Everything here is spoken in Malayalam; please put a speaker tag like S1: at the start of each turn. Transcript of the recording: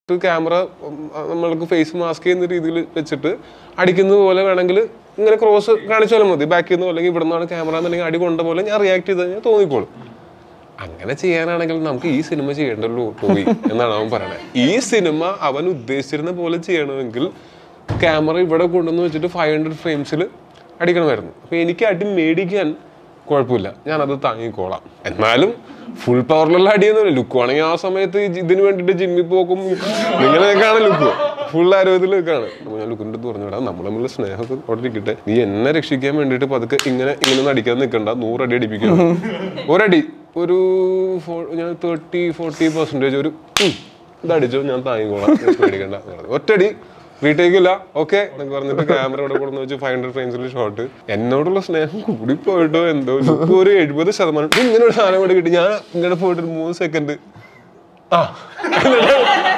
S1: ക്യാമറ നമ്മൾക്ക് ഫേസ് മാസ്ക് ചെയ്യുന്ന രീതിയിൽ വെച്ചിട്ട് അടിക്കുന്നത് പോലെ വേണമെങ്കിൽ ഇങ്ങനെ ക്രോസ് കാണിച്ചാലും മതി. ബാക്കിൽ നിന്ന് അല്ലെങ്കിൽ ഇവിടെ നിന്നാണ് ക്യാമറ എന്നുണ്ടെങ്കിൽ അടി കൊണ്ട പോലെ ഞാൻ റിയാക്ട് ചെയ്ത് കഴിഞ്ഞാൽ തോന്നിക്കോളും. അങ്ങനെ ചെയ്യാനാണെങ്കിൽ നമുക്ക് ഈ സിനിമ ചെയ്യേണ്ടല്ലോ പോയി എന്നാണ് അവൻ പറയണത്. ഈ സിനിമ അവൻ ഉദ്ദേശിച്ചിരുന്ന പോലെ ചെയ്യണമെങ്കിൽ ക്യാമറ ഇവിടെ കൊണ്ടുവന്ന് വെച്ചിട്ട് 500 ഫ്രെയിംസിൽ അടിക്കണമായിരുന്നു. അപ്പോൾ എനിക്ക് അടി മേടിക്കാൻ കുഴപ്പമില്ല, ഞാനത് താങ്ങിക്കോളാം. എന്നാലും ഫുൾ പവറിലുള്ള അടിയൊന്നുമില്ല. ലുക്ക് ആണെങ്കിൽ ആ സമയത്ത് ഇതിന് വേണ്ടിയിട്ട് ജിമ്മിൽ പോക്കും ഇങ്ങനെയൊക്കെയാണ് ലുക്ക്, ഫുൾ ആരോഗ്യത്തിലേക്കാണ്. അപ്പോൾ ഞാൻ ലുക്കിൻ്റെ അടുത്ത് പറഞ്ഞു, നമ്മൾ തമ്മിലുള്ള സ്നേഹമൊക്കെ അവിടെ ഇരിക്കട്ടെ, നീ എന്നെ രക്ഷിക്കാൻ വേണ്ടിയിട്ട് പതുക്കെ ഇങ്ങനെ അടിക്കാൻ നിൽക്കണ്ട, 100 അടി അടിപ്പിക്കണം. ഒരടി ഒരു ഞാൻ 30-40% ഒരു ഇതടിച്ചോ, ഞാൻ താങ്ങിക്കോളാം, പേടിക്കണ്ട. ഒറ്റടി റീടേക്കില്ല, ഓക്കെ എന്നൊക്കെ പറഞ്ഞിട്ട് ക്യാമറ ഇവിടെ കൊണ്ടുവന്ന് വെച്ച് 500 ഫ്രെയിംസിൽ ഷോട്ട്. എന്നോടുള്ള സ്നേഹം കൂടിപ്പോയിട്ടോ എന്തോ, ഒരു 70%. ഇങ്ങനെ ഒരു സാധനം കൂടെ കിട്ടി, ഞാൻ ഇങ്ങനെ പോയിട്ട് 3 സെക്കൻഡ്